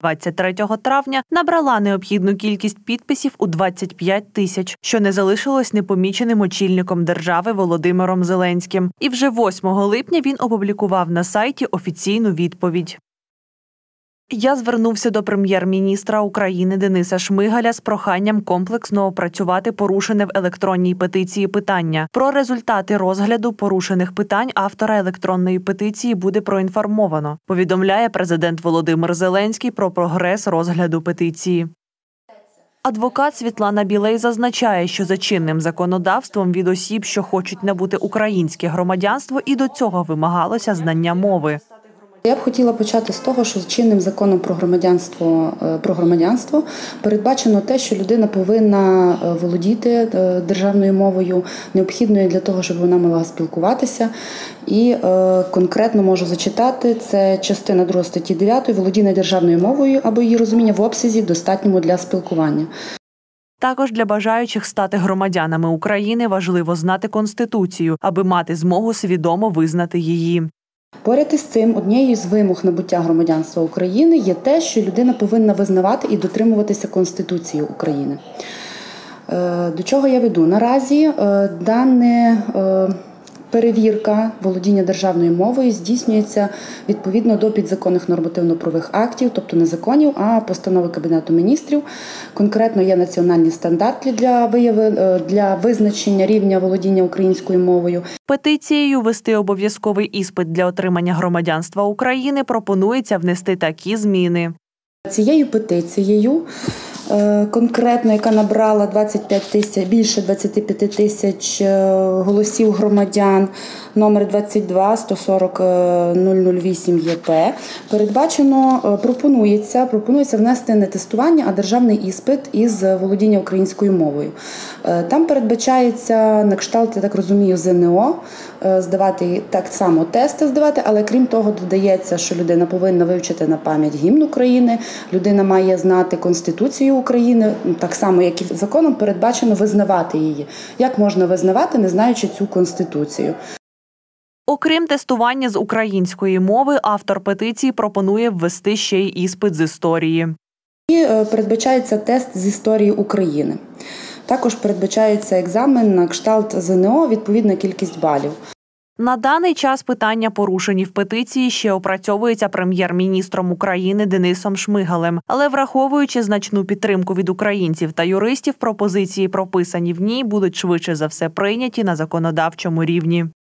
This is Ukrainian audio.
23 травня набрала необхідну кількість підписів у 25 тисяч, що не залишилось непоміченим очільником держави Володимиром Зеленським. І вже 8 липня він опублікував на сайті офіційну відповідь. Я звернувся до прем'єр-міністра України Дениса Шмигаля з проханням комплексно опрацювати порушене в електронній петиції питання. Про результати розгляду порушених питань автора електронної петиції буде проінформовано, повідомляє президент Володимир Зеленський про прогрес розгляду петиції. Адвокат Світлана Білей зазначає, що за чинним законодавством від осіб, що хочуть набути українське громадянство, і до цього вимагалося знання мови. Я б хотіла почати з того, що чинним законом про громадянство передбачено те, що людина повинна володіти державною мовою, необхідною для того, щоб вона могла спілкуватися. І конкретно можу зачитати, це частина 2 статті 9 «Володіння державною мовою або її розуміння в обсязі, достатньому для спілкування». Також для бажаючих стати громадянами України важливо знати Конституцію, аби мати змогу свідомо визнати її. Поряд із цим, однією з вимог набуття громадянства України є те, що людина повинна визнавати і дотримуватися Конституції України. До чого я веду? Наразі дане перевірка володіння державною мовою здійснюється відповідно до підзаконних нормативно-правових актів, тобто не законів, а постанови Кабінету Міністрів. Конкретно є національні стандарти для визначення рівня володіння українською мовою. Петицією вести обов'язковий іспит для отримання громадянства України пропонується внести такі зміни. Цією петицією, конкретно, яка набрала більше 25 тисяч голосів громадян, номер 22 140 008 ЄП, пропонується внести не тестування, а державний іспит із володіння українською мовою. Там передбачається на кшталт, я так розумію, ЗНО, здавати так само тести здавати, але крім того додається, що людина повинна вивчити на пам'ять гімн України, людина має знати Конституцію України, так само, як і законом передбачено визнавати її. Як можна визнавати, не знаючи цю Конституцію? Окрім тестування з української мови, автор петиції пропонує ввести ще й іспит з історії. І передбачається тест з історії України. Також передбачається екзамен на кшталт ЗНО, відповідна кількість балів. На даний час питання, порушені в петиції, ще опрацьовується прем'єр-міністром України Денисом Шмигалем. Але враховуючи значну підтримку від українців та юристів, пропозиції, прописані в ній, будуть швидше за все прийняті на законодавчому рівні.